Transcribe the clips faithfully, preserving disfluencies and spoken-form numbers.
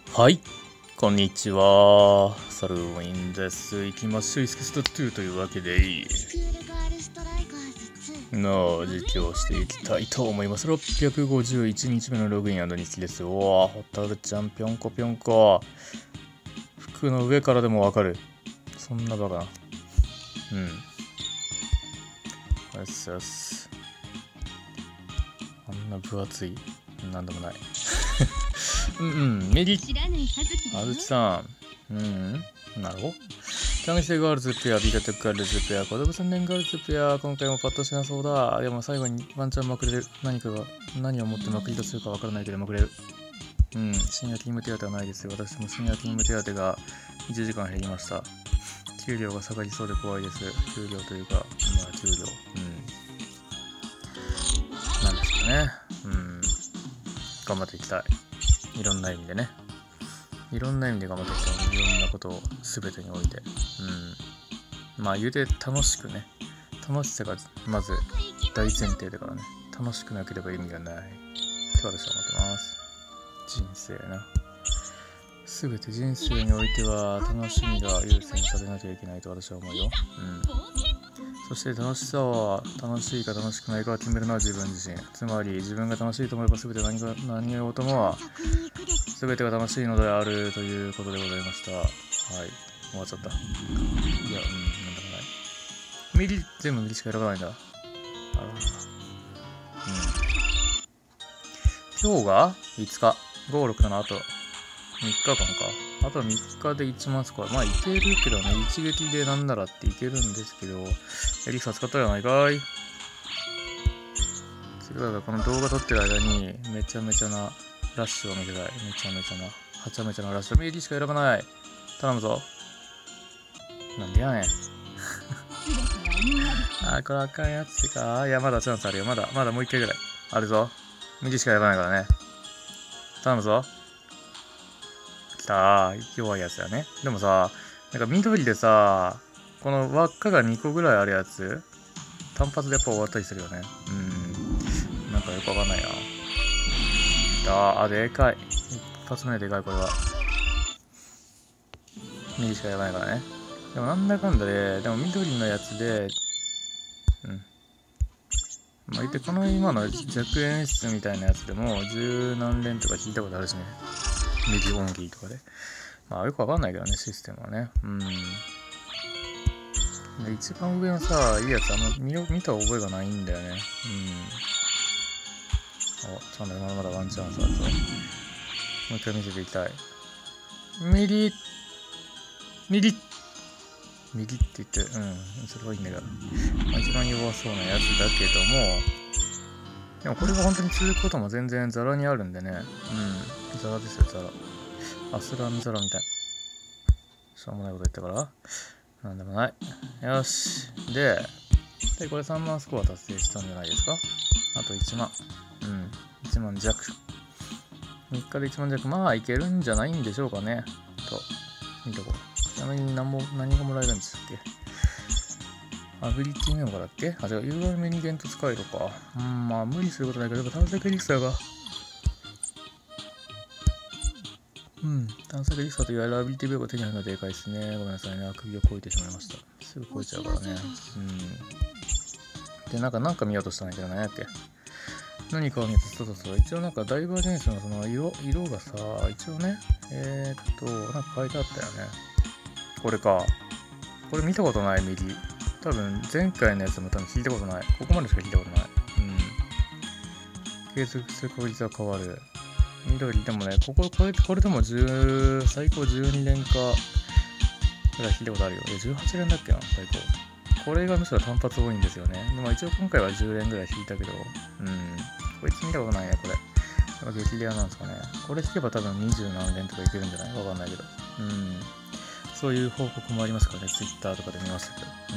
はい、こんにちは。サルウィンです。いきましょう。イスケストにというわけで、の実況していきたいと思います。ろっぴゃくごじゅういちにちめのログイン日記です。おわ、ホタルちゃんぴょんこぴょんこ。服の上からでもわかる。そんなバカな。うん。よしよし。あんな分厚い。なんでもない。うんうん、メリッあずきさん。うん、なるほど。キャミセガールズペア、ビガテックガールズペア、子供さんねんガールズペア、今回もパッとしなそうだ。でも最後にワンチャンまくれる。何かが、何をもってまくりとするかわからないけどまくれる。うん、深夜勤務手当はないですよ。私も深夜勤務手当がいちじかん減りました。給料が下がりそうで怖いです。給料というか、まあ給料。うん。なんですかね。うん。頑張っていきたい。いろんな意味でね。いろんな意味で頑張っていきたい。いろんなことを全てにおいて。うん。まあ言うて楽しくね。楽しさがまず大前提だからね。楽しくなければ意味がない。って私は思ってます。人生な。全て人生においては楽しみが優先されなきゃいけないと私は思うよ。うん。そして楽しさは楽しいか楽しくないかを決めるのは自分自身。つまり自分が楽しいと思えば全て何が何をとも全てが楽しいのであるということでございました。はい。終わっちゃった。いや、うん、なんだかない。ミリ、全部ミリしか選ばないんだ。あら。うん。今日がいつか。ご、ろく、なな、あとみっかかんか。あとみっかでいちまんスコア。まあいけるけどね、一撃でなんならっていけるんですけど、エリクサ使ったじゃないかい。次はこの動画撮ってる間にめちゃめちゃなラッシュを見せたい。めちゃめちゃな、はちゃめちゃなラッシュ。メリーしか選ばない。頼むぞ。なんでやねん。あー、これあかんやつか。いや、まだチャンスあるよ。まだ、まだもう一回ぐらい。あるぞ。メリーしか選ばないからね。頼むぞ。きたー。弱いやつだね。でもさ、なんか緑でさ、この輪っかがにこぐらいあるやつ、単発でやっぱ終わったりするよね。うん。なんかよくわかんないな。ああ、でかい。一発目ででかい、これは。右しかやばないからね。でもなんだかんだで、でも緑のやつで、うん。まあ、言ってこの今の弱演出みたいなやつでも、十何連とか聞いたことあるしね。右オンギーとかで。まあよくわかんないけどね、システムはね。うん。で一番上のさ、いいやつあんま 見, 見た覚えがないんだよね。うん。あ、ちゃんとまだまだワンチャンスあるぞ。もう一回見せていきたい。ミリミリミリって言って、うん、それはいいんだけど。まあ、一番弱そうなやつだけども、でもこれが本当に続くことも全然ザラにあるんでね。うん。ザラですよ、ザラ。アスランザラみたい。しょうもないこと言ったから。なんでもない。よし。で、で、これさんまんスコア達成したんじゃないですか。あといちまん。うん。いちまん弱。みっかでいちまん弱。まあ、いけるんじゃないんでしょうかね。と、見とこう。ちなみに何も、何がもらえるんでしたっけ。アビリティメモだっけ。あ、じゃあ ユーアール メニューイベント使えるか。うん、まあ無理することないけど、探索エリクサーが。うん、探索エリクサーというアビリティメモが手に入るのはでかいですね。ごめんなさいね。首を越えてしまいました。すぐ越えちゃうからね。うん。で、なんか、なんか見ようとしたんだけど、何やっけ。何かを見て、そうそうそう。一応なんかダイバージェンスのその色、色がさ、一応ね、えー、っと、なんか書いてあったよね。これか。これ見たことない、右。多分、前回のやつも多分聞いたことない。ここまでしか聞いたことない。うん。継続する確率は変わる。緑でもね、ここ、これ、これでもじゅう、最高じゅうに連か、ぐらい聞いたことあるよ。え、じゅうはち連だっけな、最高。これがむしろ単発多いんですよね。でも一応今回はじゅう連ぐらい引いたけど、うん。こいつ見たことないね、これ。激レアなんですかね。これ引けば多分にじゅう何連とかいけるんじゃないわかんないけど。うん。そういう報告もありますからね、Twitter とかで見ましたけど。うん。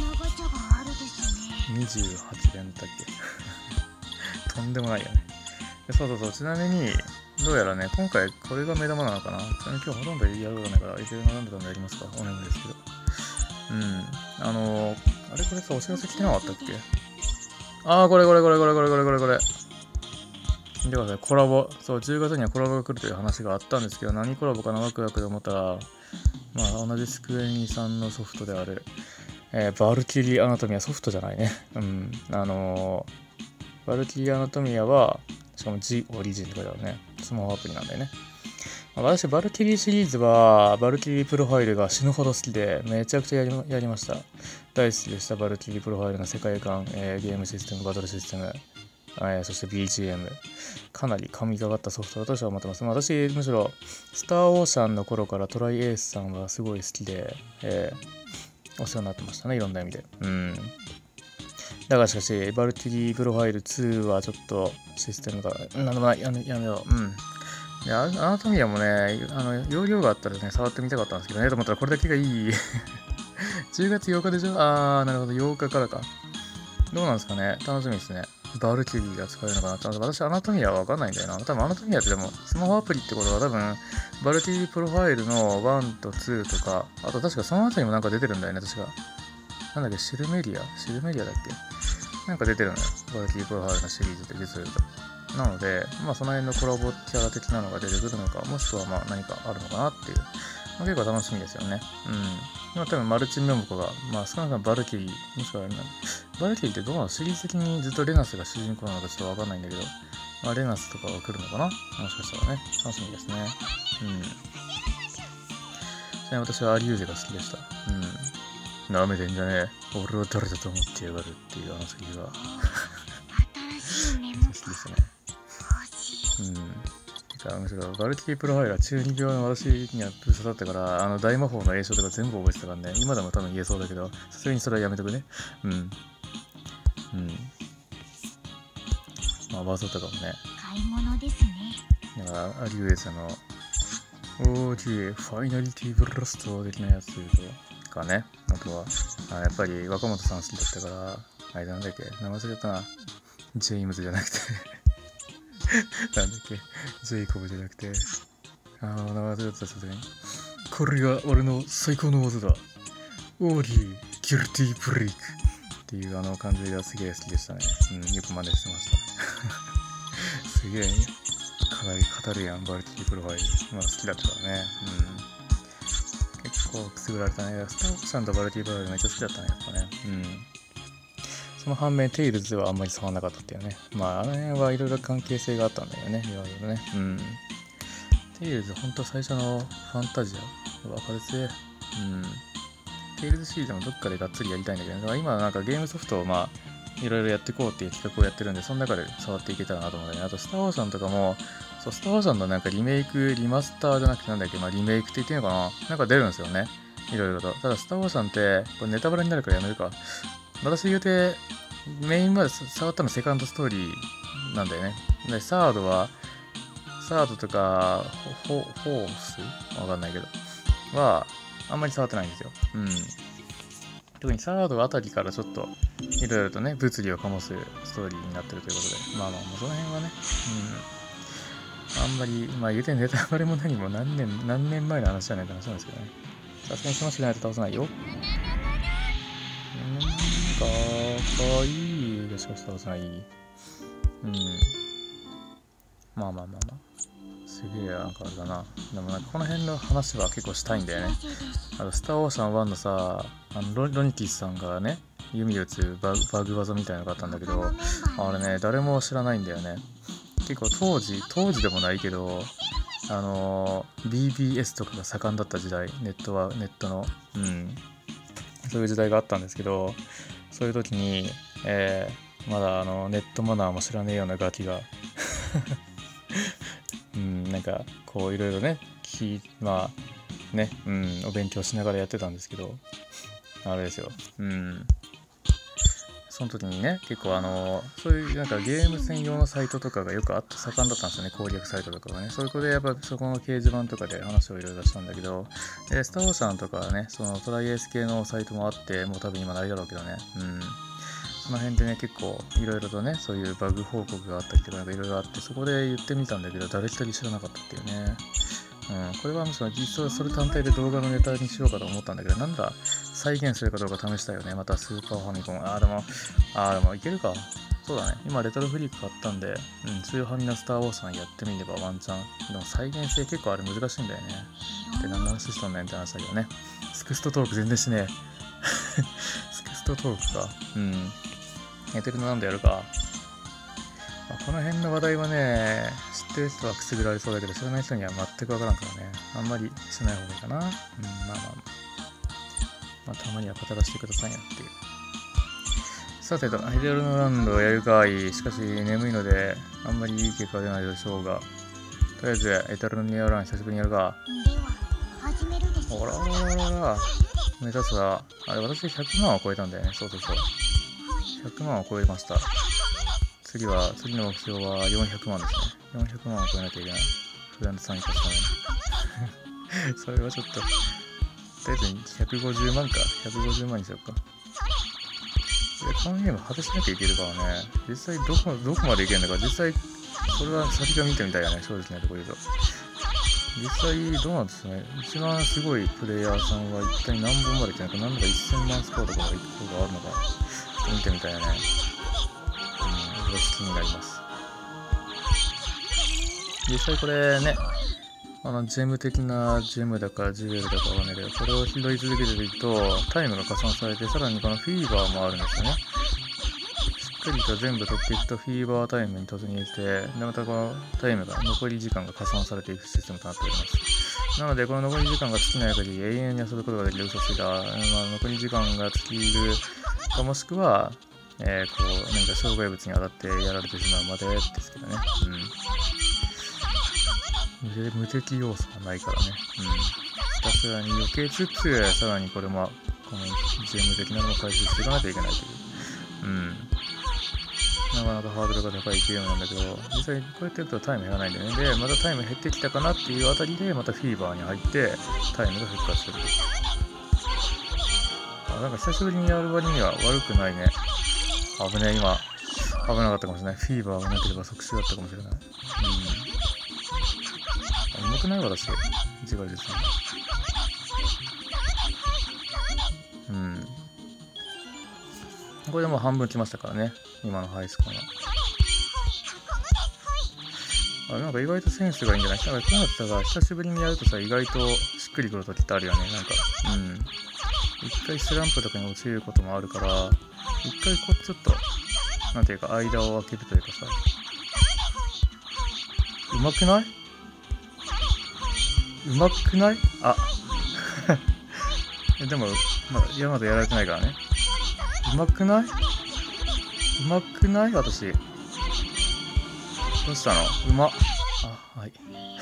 にじゅうはち連だっけとんでもないよね。そうそうそう、ちなみに、どうやらね、今回これが目玉なのかな。ちなみに今日ほとんどやることないから、いずれなんだかんだやりますか。お願いですけど。うん。あのー、あれこれさ、お知らせ来てなかったっけ。あー、これこれこれこれこれこれこれこれ。 見てください、コラボ。そう、じゅうがつにはコラボが来るという話があったんですけど、何コラボかな、ワクワクで思ったら、まあ、同じスクエニさんのソフトである、えー、バルキリーアナトミア、ソフトじゃないね。うん。あのー、バルキリーアナトミアは、しかも G オリジンとかだよね。スマホアプリなんだよね。私、バルキリーシリーズは、バルキリープロファイルが死ぬほど好きで、めちゃくちゃやり、やりました。大好きでした、バルキリープロファイルの世界観、えー、ゲームシステム、バトルシステム、えー、そして ビージーエム。かなり神がかったソフトだと私は思ってます。まあ、私、むしろ、スターオーシャンの頃からトライエースさんはすごい好きで、えー、お世話になってましたね、いろんな意味で。うん。だがしかし、バルキリープロファイルツーはちょっとシステムが、なんでもない、やめよう。うん。いや、アナトミアもね、あの、容量があったらね、触ってみたかったんですけどね、と思ったらこれだけがいい。じゅうがつようかでしょ。あー、なるほど、ようかからか。どうなんですかね、楽しみですね。バルキリーが使えるのかなって。私、アナトミアはわかんないんだよな。多分アナトミアってでも、スマホアプリってことは多分、バルキリープロファイルのワンとツーとか、あと確かその後にもなんか出てるんだよね、確か。なんだっけ、シルメリアシルメリアだっけなんか出てるのよ。バルキリープロファイルのシリーズって実を言うと。なので、まあその辺のコラボキャラ的なのが出てくるのか、もしくはまあ何かあるのかなっていう。まあ、結構楽しみですよね。うん。まあ多分マルチメモコが、まあ少なくともバルキリー、もしくは、バルキリーってどうなの？シリーズ的にずっとレナスが主人公なのかちょっとわかんないんだけど、まあレナスとかが来るのかな？もしかしたらね。楽しみですね。うん。ちなみに私はアリューゼが好きでした。うん。舐めてんじゃねえ。俺は誰だと思ってやがるっていうあのセリフが。好きですね。うん。てか、むしろ、バルキリープロファイルは中二病の私には刺さったから、あの、大魔法の栄唱とか全部覚えてたからね、今でも多分言えそうだけど、さすがにそれはやめとくね。うん。うん。まあ、バズとかもね。買い物ですね。だから、アリューエさんの、オージー、ファイナリティブラスト的なやつとかね。あとは、あやっぱり若本さん好きだったから、あれなんだっけ、名前忘れたな。ジェームズじゃなくてなんだっけ、ジェイコブじゃなくて、あの、名前忘れたさすがに。これが俺の最高の技だ。オーリー、ギルティーブレイクっていうあの感じがすげえ好きでしたね。うん、よく真似してました。すげえ、かなり語るやん、バルキリープロファイル。まあ好きだったからね。うん。結構くすぐられたね。スターオーシャンとバルキリープロファイルめっちゃ好きだったね、やっぱね。うん。その反面、テイルズはあんまり触らなかったっていうね。まあ、あの辺はいろいろ関係性があったんだよね。いろいろね。うん。テイルズ、ほんと最初のファンタジア。わかるぜ。うん。テイルズシリーズもどっかでがっつりやりたいんだけど、だから今なんかゲームソフトをまあ、いろいろやっていこうっていう企画をやってるんで、その中で触っていけたらなと思うんだよね。あと、スターオーシャンとかも、そう、スターオーシャンのなんかリメイク、リマスターじゃなくてなんだっけ、まあリメイクって言っていいのかななんか出るんですよね。いろいろと。ただ、スターオーシャンって、これネタバレになるからやめるか。私言うて、メインまで触ったのセカンドストーリーなんだよね。で、サードは、サードとか、ホ、ホースわかんないけど。は、あんまり触ってないんですよ。うん。特にサードあたりからちょっと、いろいろとね、物理を醸すストーリーになってるということで。まあまあ、その辺はね、うん。あんまり、まあ言うてネタバレも何も何年、何年前の話じゃないって話なんですけどね。さすがにその人じゃないと倒せないよ。うん、かわいいでしか倒せない。うん。まあまあまあまあ。すげえなんかあれだな。でもなんかこの辺の話は結構したいんだよね。あの、スターオーシャンワンのさ、あのロ、ロニティスさんがね、弓打つバグ、バグ技みたいなのがあったんだけど、あれね、誰も知らないんだよね。結構当時、当時でもないけど、あのー、ビービーエス とかが盛んだった時代、ネットは、ネットの、うん、そういう時代があったんですけど、そういう時に、えー、まだあのネットマナーも知らねえようなガキが、うん、なんかこういろいろね、きまあね、うん、お勉強しながらやってたんですけど、あれですよ、うん。その時にね、結構あの、そういうなんかゲーム専用のサイトとかがよくあって盛んだったんですよね、攻略サイトとかがね。そういうことでやっぱそこの掲示板とかで話をいろいろしたんだけど、で、スターオーシャンとかはね、そのトライエース系のサイトもあって、もう多分今ないだろうけどね、うん。その辺でね、結構いろいろとね、そういうバグ報告があったりとかなんかいろいろあって、そこで言ってみたんだけど、誰一人知らなかったっていうね。うん、これはむしろ実はそれ単体で動画のネタにしようかと思ったんだけど、なんだ再現するかどうか試したよね。またスーパーファミコン。あーでも、あーでもいけるか。 そうだね。今レトロフリーク買ったんで、うん、そういうファミナスターウォーさんやってみればワンチャン。でも再現性結構あれ難しいんだよね。で、何の話しとんねんって話だけどね。スクストトーク全然しねえ。スクストトークか。うん。エテルのなんでやるか。まあ、この辺の話題はね、知ってる人はくすぐられそうだけど、知らない人には全くわからんからね。あんまりしない方がいいかな。うん、まあまあまあ。まあ、たまには語らせてくださいよっていう。さてと、ヘデルのランドをやるかい。しかし、眠いので、あんまりいい結果は出ないでしょうが。とりあえず、エタルのニアラン久しぶりにやるか。ほらほらほらほら。目指すは、あれ、私ひゃくまんを超えたんだよね。そうそうそう。ひゃくまんを超えました。次は、次の目標はよんひゃくまんですね。よんひゃくまんを超えなきゃいけない。フランド参加しために。それはちょっと、とりあえずひゃくごじゅうまんか。ひゃくごじゅうまんにしようか。このゲーム果たしなきゃいけるからね。実際どこ、どこまでいけるのか、実際、それは先が見てみたいよね。正直なところ言うと。実際どうなんですね。一番すごいプレイヤーさんは一体何本までいけないのか、何だかせんまんスコアとかがいくことがあるのか、見てみたいよね。うん、これ好きになります。実際これね、あのジェム的なジェムだかジュエルだかわかんないけど、これを拾い続けていくとタイムが加算されて、さらにこのフィーバーもあるんですよね。しっかりと全部取っていくとフィーバータイムに突入して、でまたこのタイムが残り時間が加算されていくシステムとなっております。なのでこの残り時間が尽きない限り永遠に遊ぶことができる嘘ついた、まあ、残り時間が尽きるか、もしくは、えー、こうなんか障害物に当たってやられてしまうまでですけどね。うん無敵要素がないからね。うん。ひたすらに避けつつ、さらにこれも、このジェム的なのを回収していかないといけないという。うん。なかなかハードルが高いゲームなんだけど、実際こうやってやるとタイム減らないんだよね。で、またタイム減ってきたかなっていうあたりで、またフィーバーに入って、タイムが復活する。あ、なんか久しぶりにやる割には悪くないね。危ねえ、今。危なかったかもしれない。フィーバーがなければ即死だったかもしれない。うん。うまくない私。一概ですね。うん。これでもう半分来ましたからね。今のハイスコアの。あれなんか意外とセンスがいいんじゃない？なんかこうなったら久しぶりにやるとさ、意外としっくりくる時ってあるよね。なんか、うん。一回スランプとかに落ちることもあるから、一回こうちょっと、なんていうか間を空けるというかさ、うまくない？うまくない？あでも、まだ、いやまだやられてないからね。うまくない？うまくない？私。どうしたの？うまっ。あ、はい。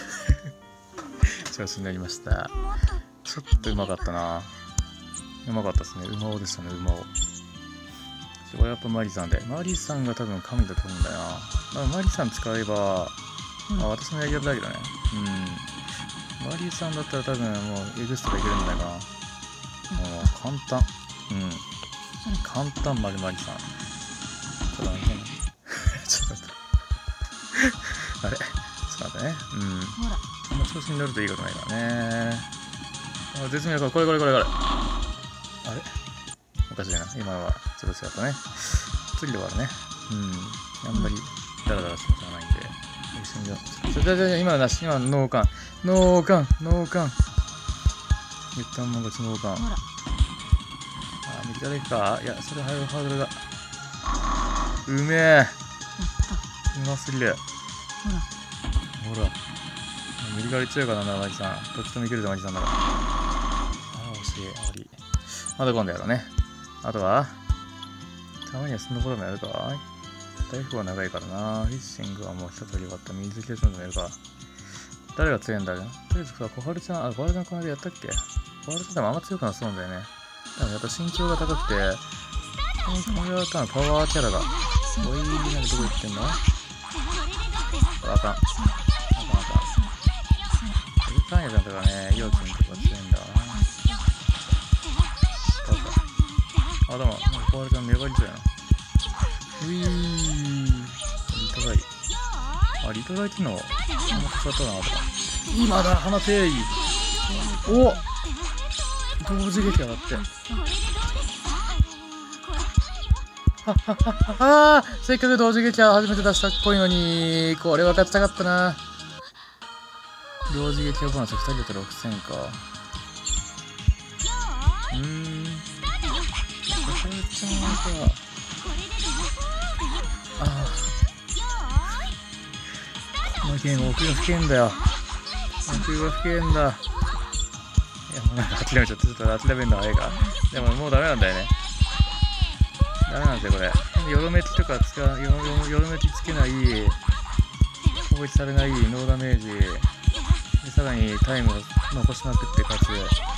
調子になりました。ちょっとうまかったな。うまかったですね。うまおでしたね、うまお。これやっぱマリさんで。マリさんが多分神だと思うんだよな。だからマリさん使えば、うん、あ、私のやり方だけどね。うん。マリさんだったら多分もうエグストラいけるんじゃないかな。もう簡単。うん。簡単丸マリさん。ちょっと待ってね。ちょっと待って。あれちょっと待ってね。うん。こんな調子に乗るといいことないからね。あ、絶妙か。これこれこれこれ。あれおかしいな。今はちょっと違ったね。次で終わるね。うん。あんまりダラダラすることはないんで。一緒にじゃじゃじゃじゃ今のなし。今のノーカン。ノーカン。ノーカン。言ったもん勝ちノーカン。あ、右から行くか。いや、それハードルが。うめえ。うますぎる。ほら。右から行っちゃうからな、マジさん。どっちともいけるぞ、マジさんだから。ああ、惜しい。終わり。まだ今度やろうね。あとは、たまにはそんなこともやるか。台風は長いからな。フィッシングはもう一通り終わった。水切れするのもやるか。誰が強いんだろう。とりあえずさ、小春ちゃん、あ、小春ちゃんこの間やったっけ？小春ちゃんでもあんま強くなそうなんだよね。でもやっぱ身長が高くて、これは多分パワーキャラが。おい、みんなでどこ行ってんの？あかん。あかんあかん。ウルタンヤちゃんとかね、イオキンとか強いんだわな。あ、でも、小春ちゃん粘り強いな。ういー。リトライ。あ、リトライ機能、あんま使ったな、とか。今だ、放てーい。おっ同時撃上がって。 ああ、せっかく同時撃破初めて出したっぽいのに、これ分かってたかったな。同時撃破ボーナスふたりだとろくせんか。うーん。ささちゃんはさ、ああ。このゲーム奥が深いんだよ。奥が深いんだ。いや、もうなんか諦めちゃって、ちょっと諦めるの早いか。でももうダメなんだよね。ダメなんですよ、これ。よろめきとか使う、よろ、よろめきつけない、攻撃されない、ノーダメージ、でさらにタイムを残しまくって、かつ、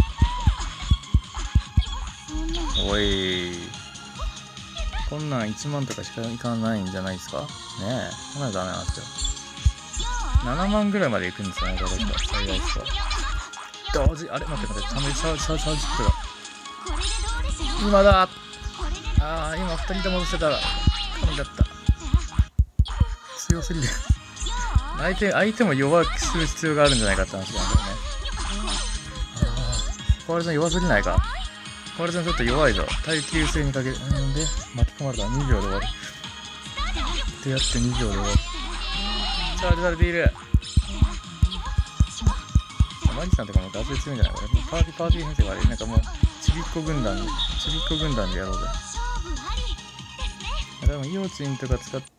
おい、こんなんいちまんとかしかいかないんじゃないですかねえ、こんなのダメなんですよ。ななまんぐらいまでいくんですよね、これが最大ですか。同時、あれ待って待って、サムサウサウサウジットが。今だ。ああ、今ふたりとも乗せたら神だった。強すぎる。相手、相手も弱くする必要があるんじゃないかって話なんだよね。ああ、小原さん弱すぎないか。小原さんちょっと弱いぞ。耐久性にかける。んで、巻き込まれたらにびょうで終わる。ってやってにびょうで終わる。チャージされている。マギさんとかもガス強いんじゃないこれ。パーティー、パーティー編成があれ。なんかもう、ちびっこ軍団、ちびっこ軍団でやろうぜ。多分イオチンとか使って、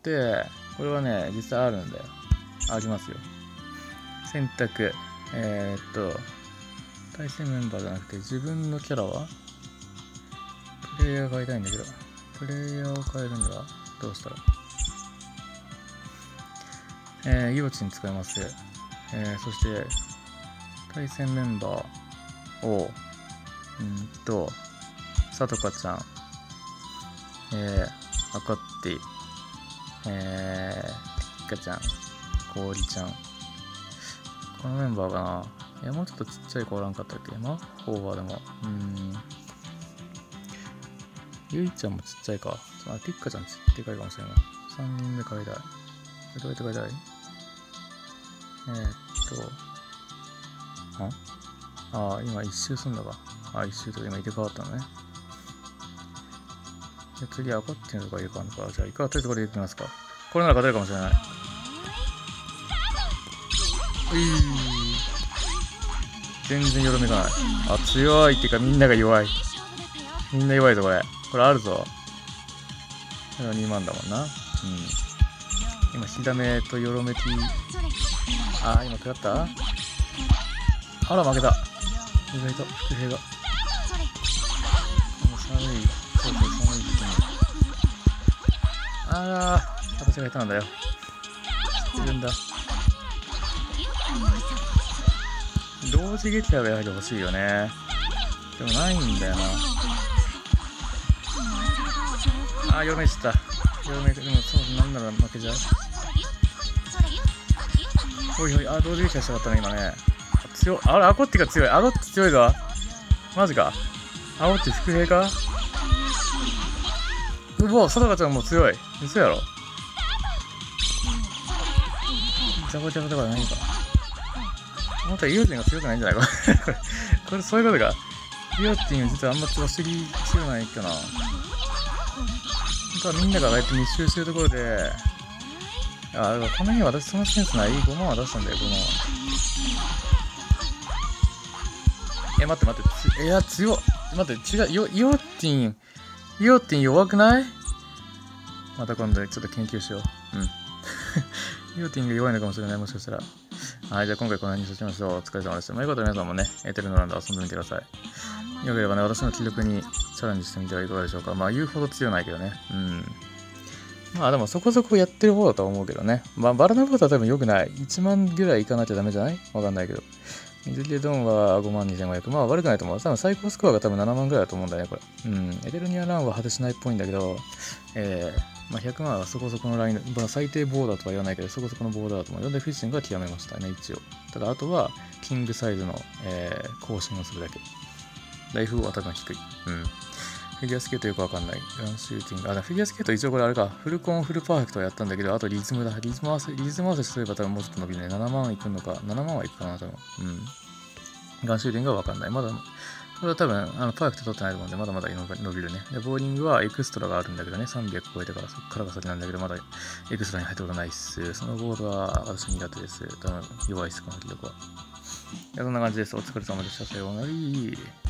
これはね、実際あるんだよ。ありますよ。選択。えー、っと、対戦メンバーじゃなくて、自分のキャラはプレイヤー変えたいんだけど、プレイヤーを変えるにはどうしたらえー、イオチン使います。えー、そして、対戦メンバーを、うんと、さとかちゃん、えー、あかって、えー、ピカちゃん、こおりちゃん。このメンバーかな。いや、もうちょっとちっちゃい子おらんかったっけまあ、フォーワーでも。うーん。ゆいちゃんもちっちゃいか。あ、ピッカちゃんちでかいかもしれない。さんにんめ変えたい。これどうやって変えたいえー、っと、んああ、今一周すんだか。あ、一周と今入れ替わったのね。で、次、赤っていうのとか入れ替わるのか。じゃあ、いかわってるところで入れてみますか。これなら勝てるかもしれない。ういー。全然よろめかない。あ、強いっていうかみんなが弱い。みんな弱いぞ、これ。これあるぞ。これはにまんだもんな。うん。今、火ダメとよろめき。あー、今食らったあら、負けた。意外と、伏兵が。寒い、そうそう、寒い時期に。あらー、私が下手なんだよ。知ってるんだ。同時撃破がやはり欲しいよね。でもないんだよな。あー、よろめきちゃった。よろめき、でもそう、なんなら負けちゃう。ほいほい、あー、同時撃破したかったね、今ね。強い。あれ、アゴッティが強い。アゴッティ強いぞ。マジか。アゴッティ伏兵かうぼ、さとかちゃんも強い。嘘やろ。ジャバジャバとか何か。本当はイオティンが強くないんじゃないかこれ、これそういうことか。イオティン実はあんま強すぎ強ないかな。本当はみんながああやって密集してるところで、あ、だからこの辺私そのセンスない。ごまんは出したんだよ、ごまんは。え、待って待って。いや、強っ。待って、違う。イオ、イオティン、イオティン弱くないまた今度ちょっと研究しよう。うん。イオティンが弱いのかもしれない。もしかしたら。はい、じゃあ今回この辺にしましょう。お疲れ様でした。まあ、よかったら皆さんもね、エテルノランド遊んでみてください。よければね、私の記録にチャレンジしてみてはいかがでしょうか。まあ、言うほど強ないけどね。うん。まあ、でもそこそこやってる方だとは思うけどね。まあ、バラナボートは多分良くない。いちまんぐらいいかなきゃダメじゃないわかんないけど。水切れドンはごまんにせんごひゃく。まあ悪くないと思う。多分最高スコアが多分ななまんぐらいだと思うんだよね、これ。うん。エテルニアランは果てしないっぽいんだけど、えー、まあひゃくまんはそこそこのライン、まあ、最低ボーダーとは言わないけど、そこそこのボーダーだと思う。で、フィッシングは極めましたね、一応。ただ、あとは、キングサイズの、えー、更新をするだけ。ライフは多分低い。うん。フィギュアスケートよくわかんない。ガンシューティング。あ、だフィギュアスケート一応これあれか。フルコン、フルパーフェクトはやったんだけど、あとリズムだ。リズム合わせ、リズム合わせすれば多分もうちょっと伸びるね。ななまんいくのか。ななまんはいくかな、多分。うん。ガンシューティングはわかんない。まだ、 これは多分、あのパーフェクト取ってないと思うんで、まだまだ伸びるね。で、ボーリングはエクストラがあるんだけどね、さんびゃく超えてから、そっからがそれなんだけど、まだエクストラに入ったことないっす。そのボールは私苦手です。多分弱いっす、この記録は。いや、そんな感じです。お疲れ様でした。さようなら。